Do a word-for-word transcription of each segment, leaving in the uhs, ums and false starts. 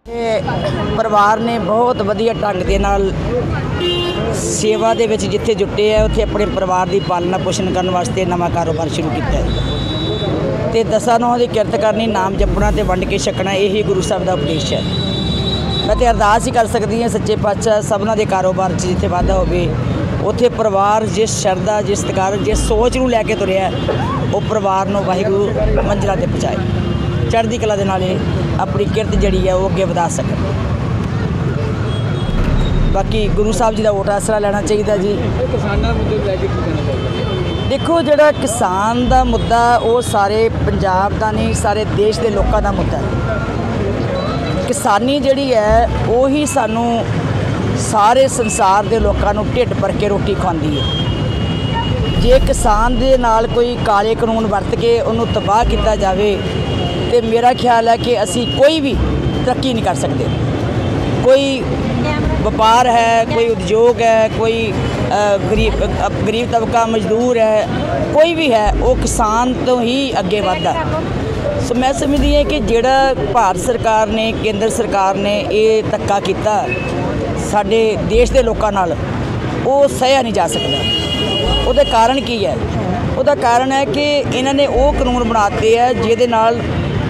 परिवार ने बहुत वधिया ढंग दे नाल सेवा दे विच जिथे जुटे है उत्थे अपने परिवार की पालना पोषण करने वास्ते नवा कारोबार शुरू किया है ते दसां नौं दी किरत करनी, नाम जपना ते वंड के छकना, यही गुरु साहब का उपदेश है। मैं तो अरदास ही कर सकती हाँ सच्चे पातशाह सबना दे कारोबार च जिथे वाधा होवे उत्थे परिवार जिस शरदा जिस सत्कार जिस सोच नूं लैके तुरिया वो परिवार नूं वाहिगुरू मंजिलां ते पहुंचाए, चढ़दी कला दे नाल अपनी किरत जिहड़ी है वो अगे वधा सकन। बाकी गुरु साहब जी का वोट आसरा लेना चाहिए जी। देखो जिहड़ा किसान का मुद्दा वो सारे पंजाब का नहीं सारे देश के लोगों का मुद्दा है। किसानी जिहड़ी है वो ही सानू सारे संसार के लोगों को ढिड भर के रोटी खुआंदी है। जे किसान दे नाल कोई काले कानून वरत के उन्होंने तबाह किया जाए तो मेरा ख्याल है कि असी कोई भी तरक्की नहीं कर सकते। कोई व्यापार है, कोई उद्योग है, कोई गरीब गरीब तबका मजदूर है, कोई भी है वो किसान तो ही अगे बढ़ता। सो मैं समझदी है कि जिहड़ा भारत सरकार ने केंद्र सरकार ने ये धक्का किया साडे देश के लोगों नाल वो सहया नहीं जा सकता। उसका कारण की है? उसका कारण है कि इन्होंने वो कानून बनाते हैं जिहदे नाल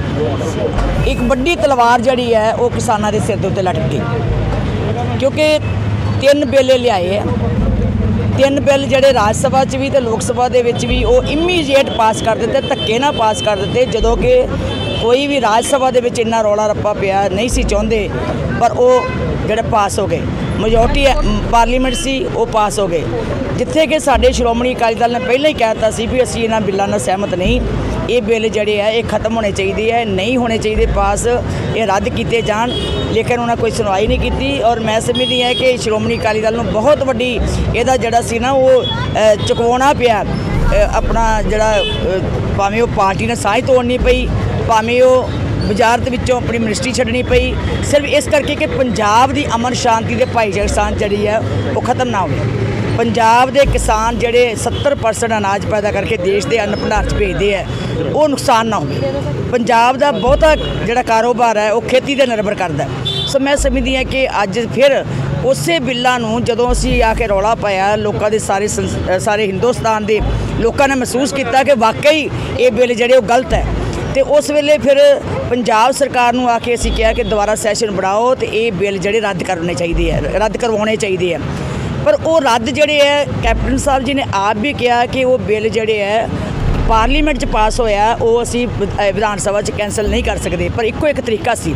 एक बड़ी तलवार जिहड़ी है वो किसानों के सिर के उत्ते लटक गई। क्योंकि तीन बिल लियाए है, तीन बिल जिहड़े राज सभा च भी तो लोक सभा दे विच भी वो इमीजिएट पास कर दिते, धक्के ना पास कर दिते, जदों कि कोई भी राज सभा दे विच इन्ना रौला रप्पा पिया नहीं सी चाहुंदे, पर वो जिहड़े पास हो गए। मेजोरिटी पार्लीमेंट सी वो पास हो गए, जिथे कि साडे श्रोमणी अकाली दल ने पहले ही कहता सी भी असीं इन्हां बिल्लां नाल सहमत नहीं, ये बिल जड़े है ये खत्म होने चाहिए है, नहीं होने चाहिए पास, ये रद्द किए जान। लेकिन उन्होंने कोई सुनवाई नहीं की और मैं समझदी है कि श्रोमणी अकाली दल नूं बहुत वड्डी इहदा जिहड़ा सी ना वो चुकवाउणा पिया अपना जिहड़ा, भावें वो पार्टी ने साझ तोड़नी पई, भावें वो वजारत विचों अपनी मिनिस्ट्री छड्डनी पई, सिर्फ इस करके कि पंजाब की अमन शांति के भाईचारे सां जिहड़ी है वो खत्म ना होवे। पंजाब के किसान जिहड़े सत्तर परसेंट अनाज पैदा करके देश के अन्न भंडार च भेजते हैं वो नुकसान ना हो। पंजाब का बहुता जिहड़ा कारोबार है वो खेती पर निर्भर करता है। सो मैं समझदी हाँ कि अज फिर उस बिल्लां नूं जदों असीं आके रौला पाया लोगों के सारे सारे हिंदुस्तान के लोगों ने महसूस किया कि वाकई ये बिल जिहड़े वो गलत है, तो उस वेले फिर पंजाब सरकार नूं आके असीं कहा कि दोबारा सैशन बढ़ाओ तो ये बिल जिहड़े रद्द करने चाहिए है, रद्द करवाने चाहिए है। पर वो रद्द जड़े है कैप्टन साहब जी ने आप भी कहा कि वो बिल जड़े है पार्लीमेंट च पास होया वो असी विधान सभा च कैंसल नहीं कर सकते। पर एको एक तरीका सी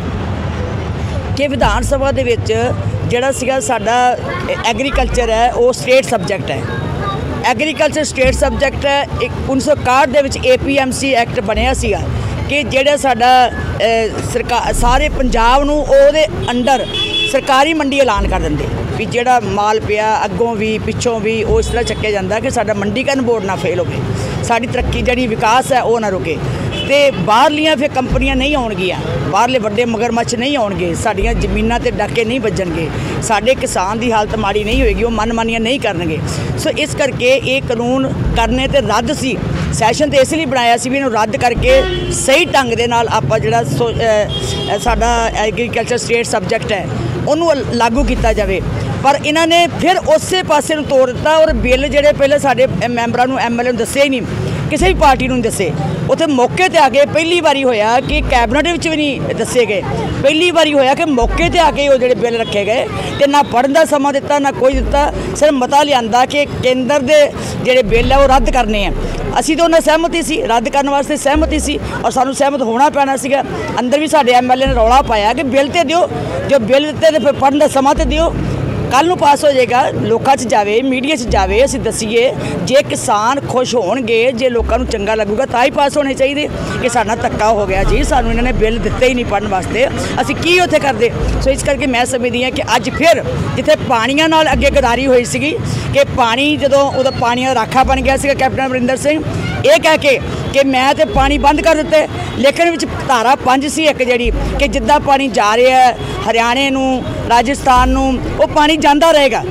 कि विधान सभा दे विच जिहड़ा सीगा साडा एग्रीकल्चर है वो स्टेट सबजैक्ट है। एग्रीकल्चर स्टेट सबजैक्ट है। एक उन्नीस सौ इकाहठ दे विच A P M C act बनिया सीगा कि जिहड़ा साडा सरकार सारे पंजाब नूं ओहदे अंडर सरकारी मंडी ऐलान कर देंगे भी जिहड़ा माल पिया अगों भी पिछों भी वो इस तरह चक्या जाता कि साडा मंडीकरण बोर्ड ना फेल हो, साडी तरक्की जिहड़ी विकास है वो ना रुके, तो बाहरलियां फिर कंपनियां नहीं आउणगियां, बाहरले वड्डे मगरमच्छ नहीं आउणगे, साडियां जमीनां ते डाके नहीं बजणगे, साडे किसान की हालत माड़ी नहीं होएगी, वो मनमानियां नहीं करनगे। सो इस करके ये कानून करने ते रद्द सी, सैशन तो इसलिए बनाया सी भी इन्हूं रद्द करके सही ढंग दे नाल आपां जिहड़ा साडा एग्रीकल्चर स्टेट सबजैक्ट है उन्होंने लागू किया जाए। पर इन्होंने फिर उस पासे तोड़ दिता और बिल जोड़े पहले साढ़े मैंबरां नूं एम एल ए दसे ही नहीं, किसी भी पार्टी नूं दसे, उत्थे मौके ते आके पहली बारी होया कि कैबिनेट विच भी नहीं दसे गए, पहली बारी होया कि मौके ते आके वो जिहड़े बिल रखे गए ते ना पढ़न दा समा दिता ना कोई दिता, सिर्फ मता लिआंदा कि केंद्र दे जिहड़े बिल है वो रद्द करने हैं। असीं तो उन्हां सहमति सी, रद्द करने वास्ते सहमति सी और सानूं सहमत होना पैना सीगा। अंदर भी साडे एम एल ए ने रौला पाया कि बिल ते दिओ, जो बिल दिते ते फिर पढ़न दा समा ते दिओ, कल नूं पास हो जाएगा, लोकां च जावे मीडिया च जावे, असीं दसीए जे किसान खुश होणगे, जे लोकां नूं चंगा लगूगा तां ही पास होने चाहिए कि साडा धक्का हो गया जी, सानूं इन्हां ने बिल दिते ही नहीं पढ़न वास्ते, असीं की उत्थे करदे। सो इस करके मैं समझदी हां कि अज फिर जिथे पानियां नाल अगे गदारी होई सीगी कि पानी जदों उदा पानी दा राखा बन गया सीगा कैप्टन अमरिंदर सिंह ये कह के कि मैं तो पानी बंद कर दिते, लेकिन विच धारा पंज सी एक जिहड़ी कि जिद्दां पानी जा रहा है हरियाणे नूं राजस्थान नूं वो पानी जांदा रहेगा,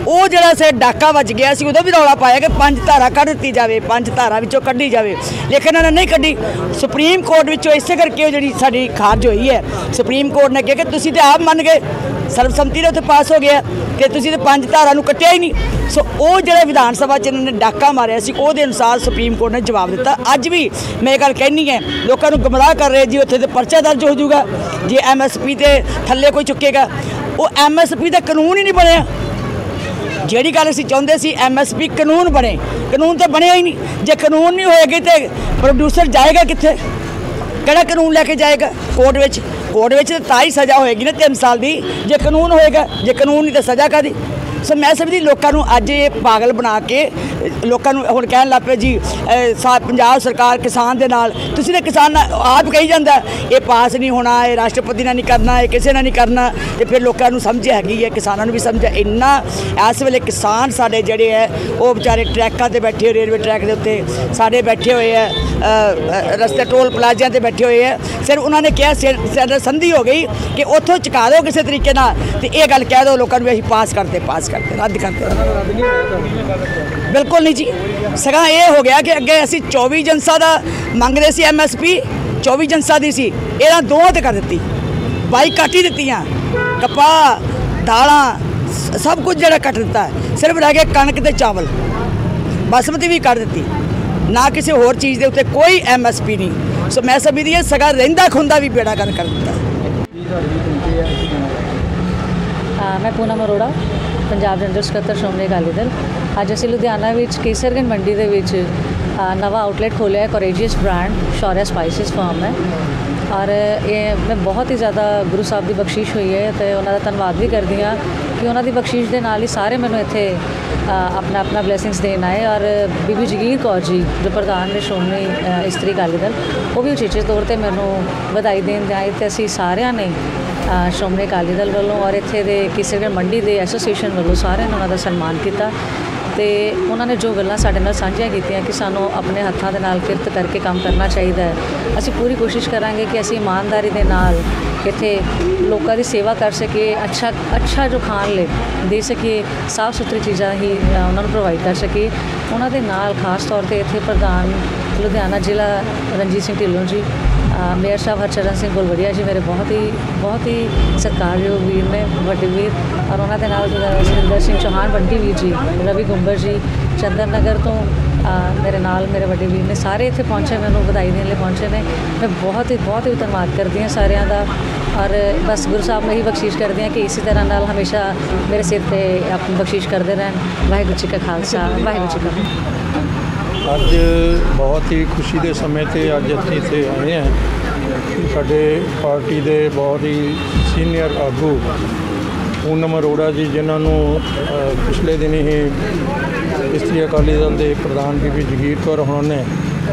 ਉਹ ਜਿਹੜਾ ਸੇ ਡਾਕਾ ਵੱਜ ਗਿਆ ਸੀ ਉਦੋਂ ਵੀ ਰੌਲਾ ਪਾਇਆ ਕਿ ਪੰਜ ਧਾਰਾ ਕੱਢ ਦਿੱਤੀ ਜਾਵੇ, ਪੰਜ ਧਾਰਾ ਵਿੱਚੋਂ ਕੱਢੀ ਜਾਵੇ, ਲੇਕਿਨ ਇਹਨਾਂ ਨੇ ਨਹੀਂ ਕੱਢੀ। ਸੁਪਰੀਮ ਕੋਰਟ ਵਿੱਚੋਂ ਇਸੇ ਕਰਕੇ ਉਹ ਜਿਹੜੀ ਸਾਡੀ ਖਾਰਜ ਹੋਈ ਹੈ। ਸੁਪਰੀਮ ਕੋਰਟ ਨੇ ਕਿਹਾ ਕਿ ਤੁਸੀਂ ਤਾਂ ਆਪ ਮੰਨ ਗਏ, ਸਰਬਸੰਮਤੀ ਨਾਲ ਉੱਥੇ ਪਾਸ ਹੋ ਗਿਆ ਕਿ ਤੁਸੀਂ ਤਾਂ ਪੰਜ ਧਾਰਾ ਨੂੰ ਕੱਟਿਆ ਹੀ ਨਹੀਂ। ਸੋ ਉਹ ਜਿਹੜਾ ਵਿਧਾਨ ਸਭਾ 'ਚ ਇਹਨਾਂ ਨੇ ਡਾਕਾ ਮਾਰਿਆ ਸੀ ਉਹਦੇ ਅਨੁਸਾਰ ਸੁਪਰੀਮ ਕੋਰਟ ਨੇ ਜਵਾਬ ਦਿੱਤਾ। ਅੱਜ ਵੀ ਮੈਂ ਇਹ ਗੱਲ ਕਹਿਣੀ ਹੈ, ਲੋਕਾਂ ਨੂੰ ਗੁੰਮਰਾਹ ਕਰ ਰਹੇ ਜੀ ਉੱਥੇ ਤੇ ਪਰਚਾ ਦਰਜ ਹੋ ਜਾਊਗਾ ਜੇ ਐਮ ਐਸ ਪੀ ਤੇ ਥੱਲੇ ਕੋਈ ਚੁੱਕੇਗਾ। ਉਹ ਐਮ ਐਸ ਪੀ ਦਾ ਕਾਨੂੰਨ ਹੀ ਨਹੀਂ ਬਣਿਆ। ਜਿਹੜੀ ਗੱਲ ਅਸੀਂ ਚਾਹੁੰਦੇ ਸੀ ਐਮ ਐਸ ਪੀ ਕਾਨੂੰਨ ਬਣੇ, ਕਾਨੂੰਨ ਤਾਂ ਬਣਿਆ ਹੀ ਨਹੀਂ। ਜੇ ਕਾਨੂੰਨ ਨਹੀਂ ਹੋਏਗੀ ਤੇ ਪ੍ਰੋਡਿਊਸਰ ਜਾਏਗਾ ਕਿੱਥੇ, ਕਿਹੜਾ ਕਾਨੂੰਨ ਲੈ ਕੇ ਜਾਏਗਾ ਕੋਰਟ ਵਿੱਚ? ਕੋਰਟ ਵਿੱਚ ਤਾਂ ਹੀ ਸਜ਼ਾ ਹੋਏਗੀ ਨਾ ਤਿੰਨ ਸਾਲ ਦੀ ਜੇ ਕਾਨੂੰਨ ਹੋਏਗਾ, ਜੇ ਕਾਨੂੰਨ ਨਹੀਂ ਤਾਂ ਸਜ਼ਾ ਕਾਹਦੀ। ਸੋ ਮੈਂ ਸਮਝਦੀ ਲੋਕਾਂ ਨੂੰ ਅੱਜ ਇਹ ਪਾਗਲ ਬਣਾ ਕੇ ਲੋਕਾਂ ਨੂੰ ਹੁਣ ਕਹਿਣ ਲੱਗ ਪਏ ਜੀ ਸਾ ਪੰਜਾਬ ਸਰਕਾਰ ਕਿਸਾਨ ਦੇ ਨਾਲ। ਤੁਸੀਂ ਤਾਂ ਕਿਸਾਨ ਆਪ ਕਹੀ ਜਾਂਦਾ ਇਹ ਪਾਸ ਨਹੀਂ ਹੋਣਾ, ਇਹ ਰਾਸ਼ਟਰਪਤੀ ਨਾਲ ਨਹੀਂ ਕਰਨਾ, ਇਹ ਕਿਸੇ ਨਾਲ ਨਹੀਂ ਕਰਨਾ, ਤੇ ਫਿਰ ਲੋਕਾਂ ਨੂੰ ਸਮਝ ਹੈਗੀ ਹੈ, ਕਿਸਾਨਾਂ ਨੂੰ ਵੀ ਸਮਝ ਇੰਨਾ। ਇਸ ਵੇਲੇ ਕਿਸਾਨ ਸਾਡੇ ਜਿਹੜੇ ਹੈ ਉਹ ਵਿਚਾਰੇ ਟਰੈਕਾਂ 'ਤੇ ਬੈਠੇ ਹੋਏ, ਰੇਲਵੇ ਟਰੈਕ ਦੇ ਉੱਤੇ ਸਾਡੇ ਬੈਠੇ ਹੋਏ ਹੈ, ਰਸਤੇ ਟੋਲ ਪਲਾਜ਼ਿਆਂ 'ਤੇ ਬੈਠੇ ਹੋਏ ਹੈ। ਸਿਰਫ ਉਹਨਾਂ ਨੇ ਕਿਹਾ ਸੰਧੀ ਹੋ ਗਈ ਕਿ ਉੱਥੋਂ ਚੁਕਾ ਦਿਓ ਕਿਸੇ ਤਰੀਕੇ ਨਾਲ, ਤੇ ਇਹ ਗੱਲ ਕਹਿ ਦਿਓ ਲੋਕਾਂ ਨੂੰ ਵੀ ਅਸੀਂ ਪਾਸ ਕਰਦੇ ਪਾਸ ਕਰਦੇ ਰੱਦ ਕਰਦੇ। ਬਿਲਕੁਲ ਨਹੀਂ ਜੀ, ਸਗੋਂ ਇਹ ਹੋ ਗਿਆ ਕਿ ਅੱਗੇ ਅਸੀਂ ਚੌਵੀ ਜਨਸਾ ਦਾ ਮੰਗਦੇ ਸੀ ਐਮ ਐਸ ਪੀ, ਚੌਵੀ ਜਨਸਾ ਦੀ ਸੀ, ਇਹਨਾਂ ਦੋਵਾਂ 'ਤੇ ਕਰ ਦਿੱਤੀ, ਬਾਈ ਕੱਟ ਹੀ ਦਿੱਤੀਆਂ, ਕਪਾਹ ਦਾਲਾਂ ਸਭ ਕੁਝ ਜਿਹੜਾ ਕੱਟ ਦਿੱਤਾ। ਸਿਰਫ ਰਹਿ ਗਿਆ ਕਣਕ ਤੇ ਚਾਵਲ, ਬਾਸਮਤੀ ਵੀ ਕੱਟ ਦਿੱਤੀ, ਨਾ ਕਿਸੇ ਹੋਰ ਚੀਜ਼ ਦੇ ਉੱਤੇ ਕੋਈ ਐਮ ਐਸ ਪੀ ਨਹੀਂ। ਸੋ ਮੈਂ ਸਮਝਦੀ ਹਾਂ ਸਗੋਂ ਰਹਿੰਦਾ ਖੁੰਦਾ ਵੀ ਬੇੜਾ ਕਰ ਕਰ ਦਿੱਤਾ। मैं पूनम अरोड़ा पंजाब जनरल ਸਕੱਤਰ ਸ਼੍ਰੋਮਣੀ ਅਕਾਲੀ ਦਲ। ਅੱਜ ਅਸੀਂ ਲੁਧਿਆਣਾ ਵਿੱਚ ਕੇਸਰਗੰਜ ਮੰਡੀ ਦੇ ਵਿੱਚ ਨਵਾਂ ਆਊਟਲੈਟ ਖੋਲ੍ਹਿਆ ਹੈ, courageous brand Shaurya spices farm ਹੈ। ਔਰ ਇਹ ਮੈਂ ਬਹੁਤ ਹੀ ਜ਼ਿਆਦਾ ਗੁਰੂ ਸਾਹਿਬ ਦੀ ਬਖਸ਼ਿਸ਼ ਹੋਈ ਹੈ ਅਤੇ ਉਹਨਾਂ ਦਾ ਧੰਨਵਾਦ ਵੀ ਕਰਦੀ ਹਾਂ ਕਿ ਉਹਨਾਂ ਦੀ ਬਖਸ਼ਿਸ਼ ਦੇ ਨਾਲ ਹੀ ਸਾਰੇ ਮੈਨੂੰ ਇੱਥੇ ਆਪਣਾ ਆਪਣਾ ਬਲੈਸਿੰਗਸ ਦੇਣ ਆਏ। ਔਰ ਬੀਬੀ ਜਗੀਰ ਕੌਰ ਜੀ ਜੋ ਪ੍ਰਧਾਨ ਨੇ ਸ਼੍ਰੋਮਣੀ ਇਸਤਰੀ ਅਕਾਲੀ ਦਲ, ਉਹ ਵੀ ਉਚੇਚੇ ਤੌਰ 'ਤੇ ਮੈਨੂੰ ਵਧਾਈ ਦੇਣ ਆਏ ਅਤੇ ਅਸੀਂ ਸਾਰਿਆਂ ਨੇ ਸ਼੍ਰੋਮਣੀ ਅਕਾਲੀ ਦਲ ਵੱਲੋਂ ਔਰ ਇੱਥੇ ਦੇ ਕੇਸਰਗੰਜ ਮੰਡੀ ਦੇ ਐਸੋਸੀਏਸ਼ਨ ਵੱਲੋਂ ਸਾਰਿਆਂ ਨੇ ਉਹਨਾਂ ਦਾ ਸਨਮਾਨ ਕੀਤਾ। ਅਤੇ ਉਹਨਾਂ ਨੇ ਜੋ ਗੱਲਾਂ ਸਾਡੇ ਨਾਲ ਸਾਂਝੀਆਂ ਕੀਤੀਆਂ ਕਿ ਸਾਨੂੰ ਆਪਣੇ ਹੱਥਾਂ ਦੇ ਨਾਲ ਕਿਰਤ ਕਰਕੇ ਕੰਮ ਕਰਨਾ ਚਾਹੀਦਾ ਹੈ, ਅਸੀਂ ਪੂਰੀ ਕੋਸ਼ਿਸ਼ ਕਰਾਂਗੇ ਕਿ ਅਸੀਂ ਇਮਾਨਦਾਰੀ ਦੇ ਨਾਲ ਇੱਥੇ ਲੋਕਾਂ ਦੀ ਸੇਵਾ ਕਰ ਸਕੀਏ, ਅੱਛਾ ਅੱਛਾ ਜੋ ਖਾਣ ਲਈ ਦੇ ਸਕੀਏ, ਸਾਫ਼ ਸੁਥਰੀ ਚੀਜ਼ਾਂ ਹੀ ਉਹਨਾਂ ਨੂੰ ਪ੍ਰੋਵਾਈਡ ਕਰ ਸਕੀਏ। ਉਹਨਾਂ ਦੇ ਨਾਲ ਖਾਸ ਤੌਰ 'ਤੇ ਇੱਥੇ ਪ੍ਰਧਾਨ ਲੁਧਿਆਣਾ ਜ਼ਿਲ੍ਹਾ ਰਣਜੀਤ ਸਿੰਘ ਢਿੱਲੋਂ ਜੀ, ਮੇਅਰ ਸਾਹਿਬ ਹਰਚਰਨ ਸਿੰਘ ਗੁਲਵੜੀਆ ਜੀ ਮੇਰੇ ਬਹੁਤ ਹੀ ਬਹੁਤ ਹੀ ਸਤਿਕਾਰਯੋਗ ਵੀਰ ਨੇ, ਵੱਡੇ ਵੀਰ। ਔਰ ਉਹਨਾਂ ਦੇ ਨਾਲ ਸੁਰਿੰਦਰ ਸਿੰਘ ਚੌਹਾਨ ਵੱਡੀ ਵੀਰ ਜੀ, ਰਵੀ ਗੁੰਬਰ ਜੀ ਚੰਦਰ ਨਗਰ ਤੋਂ ਮੇਰੇ ਨਾਲ ਮੇਰੇ ਵੱਡੇ ਵੀਰ ਨੇ, ਸਾਰੇ ਇੱਥੇ ਪਹੁੰਚੇ, ਮੈਨੂੰ ਵਧਾਈ ਦੇਣ ਲਈ ਪਹੁੰਚੇ ਨੇ। ਮੈਂ ਬਹੁਤ ਹੀ ਬਹੁਤ ਹੀ ਧੰਨਵਾਦ ਕਰਦੀ ਹਾਂ ਸਾਰਿਆਂ ਦਾ। ਔਰ ਬਸ ਗੁਰੂ ਸਾਹਿਬ ਨੂੰ ਇਹੀ ਬਖਸ਼ਿਸ਼ ਕਰਦੀ ਹਾਂ ਕਿ ਇਸੇ ਤਰ੍ਹਾਂ ਨਾਲ ਹਮੇਸ਼ਾ ਮੇਰੇ ਸਿਰ 'ਤੇ ਆਪਣੀ ਬਖਸ਼ਿਸ਼ ਕਰਦੇ ਰਹਿਣ। ਵਾਹਿਗੁਰੂ ਜੀ ਕਾ ਖਾਲਸਾ, ਵਾਹਿਗੁਰੂ ਜੀ ਕੀ ਫਤਿਹ। ਅੱਜ ਬਹੁਤ ਹੀ ਖੁਸ਼ੀ ਦੇ ਸਮੇਂ 'ਤੇ ਅੱਜ ਅਸੀਂ ਇੱਥੇ ਆਏ ਹਾਂ। ਸਾਡੇ ਪਾਰਟੀ ਦੇ ਬਹੁਤ ਹੀ ਸੀਨੀਅਰ ਆਗੂ ਪੂਨਮ ਅਰੋੜਾ ਜੀ, ਜਿਨ੍ਹਾਂ ਨੂੰ ਪਿਛਲੇ ਦਿਨ ਹੀ ਇਸਤਰੀ ਅਕਾਲੀ ਦਲ ਦੇ ਪ੍ਰਧਾਨ ਬੀਬੀ ਜਗੀਰ ਕੌਰ ਹੋਣਾ ਨੇ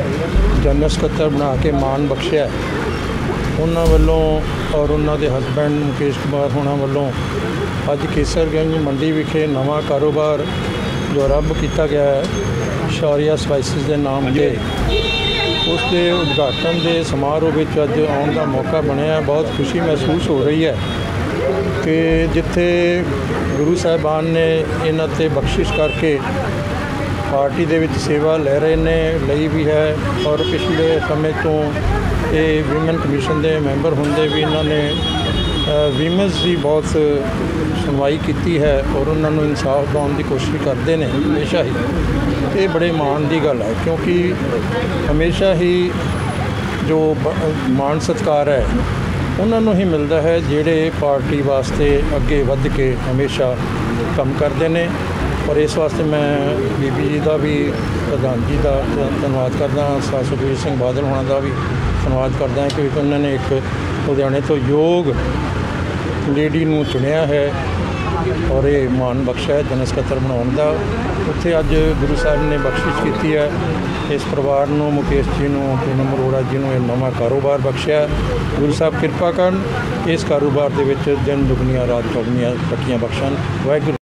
ਜਨਰਲ ਸਕੱਤਰ ਬਣਾ ਕੇ ਮਾਣ ਬਖਸ਼ਿਆ, ਉਹਨਾਂ ਵੱਲੋਂ ਔਰ ਉਹਨਾਂ ਦੇ ਹਸਬੈਂਡ ਮੁਕੇਸ਼ ਕੁਮਾਰ ਹੋਣਾ ਵੱਲੋਂ ਅੱਜ ਕੇਸਰਗੰਜ ਮੰਡੀ ਵਿਖੇ ਨਵਾਂ ਕਾਰੋਬਾਰ ਜੋ ਆਰੰਭ ਕੀਤਾ ਗਿਆ ਹੈ ਸ਼ੌਰਿਆ ਸਪਾਈਸਿਸ ਦੇ ਨਾਮ 'ਤੇ, ਉਸ ਦੇ ਉਦਘਾਟਨ ਦੇ ਸਮਾਰੋਹ ਵਿੱਚ ਅੱਜ ਆਉਣ ਦਾ ਮੌਕਾ ਬਣਿਆ। ਬਹੁਤ ਖੁਸ਼ੀ ਮਹਿਸੂਸ ਹੋ ਰਹੀ ਹੈ ਕਿ ਜਿੱਥੇ ਗੁਰੂ ਸਾਹਿਬਾਨ ਨੇ ਇਹਨਾਂ 'ਤੇ ਬਖਸ਼ਿਸ਼ ਕਰਕੇ ਪਾਰਟੀ ਦੇ ਵਿੱਚ ਸੇਵਾ ਲੈ ਰਹੇ ਨੇ, ਲਈ ਵੀ ਹੈ। ਔਰ ਪਿਛਲੇ ਸਮੇਂ ਤੋਂ ਇਹ ਵਿਮਨ ਕਮਿਸ਼ਨ ਦੇ ਮੈਂਬਰ ਹੁੰਦੇ ਵੀ ਇਹਨਾਂ ਨੇ ਵੀਮਨਸ ਦੀ ਬਹੁਤ ਸੁਣਵਾਈ ਕੀਤੀ ਹੈ ਔਰ ਉਹਨਾਂ ਨੂੰ ਇਨਸਾਫ ਦਿਵਾਉਣ ਦੀ ਕੋਸ਼ਿਸ਼ ਕਰਦੇ ਨੇ ਹਮੇਸ਼ਾ ਹੀ। ਇਹ ਬੜੇ ਮਾਣ ਦੀ ਗੱਲ ਹੈ ਕਿਉਂਕਿ ਹਮੇਸ਼ਾ ਹੀ ਜੋ ਮਾਣ ਸਤਿਕਾਰ ਹੈ ਉਹਨਾਂ ਨੂੰ ਹੀ ਮਿਲਦਾ ਹੈ ਜਿਹੜੇ ਪਾਰਟੀ ਵਾਸਤੇ ਅੱਗੇ ਵੱਧ ਕੇ ਹਮੇਸ਼ਾ ਕੰਮ ਕਰਦੇ ਨੇ। ਔਰ ਇਸ ਵਾਸਤੇ ਮੈਂ ਬੀਬੀ ਜੀ ਦਾ ਵੀ, ਪ੍ਰਧਾਨ ਜੀ ਦਾ ਧੰਨਵਾਦ ਕਰਦਾ ਹਾਂ, ਸਰਦਾਰ ਸੁਖਬੀਰ ਸਿੰਘ ਬਾਦਲ ਹੋਣਾ ਦਾ ਵੀ ਧੰਨਵਾਦ ਕਰਦਾ ਹਾਂ ਕਿਉਂਕਿ ਉਹਨਾਂ ਨੇ ਇੱਕ ਲੁਧਿਆਣੇ ਤੋਂ ਯੋਗ ਲੇਡੀ ਨੂੰ ਚੁਣਿਆ ਹੈ ਔਰ ਇਹ ਮਾਣ ਬਖਸ਼ਿਆ ਹੈ ਜਨਰਲ ਸਕੱਤਰ ਬਣਾਉਣ ਦਾ। ਉੱਥੇ ਅੱਜ ਗੁਰੂ ਸਾਹਿਬ ਨੇ ਬਖਸ਼ਿਸ਼ ਕੀਤੀ ਹੈ ਇਸ ਪਰਿਵਾਰ ਨੂੰ, ਮੁਕੇਸ਼ ਜੀ ਨੂੰ, ਪੂਨਮ ਅਰੋੜਾ ਜੀ ਨੂੰ ਇਹ ਨਵਾਂ ਕਾਰੋਬਾਰ ਬਖਸ਼ਿਆ। ਗੁਰੂ ਸਾਹਿਬ ਕਿਰਪਾ ਕਰਨ, ਇਸ ਕਾਰੋਬਾਰ ਦੇ ਵਿੱਚ ਦਿਨ ਦੁਗਣੀਆਂ ਰਾਤ ਚੌਗਣੀਆਂ ਤਰੱਕੀਆਂ ਬਖਸ਼ਣ। ਵਾਹਿਗੁਰੂ।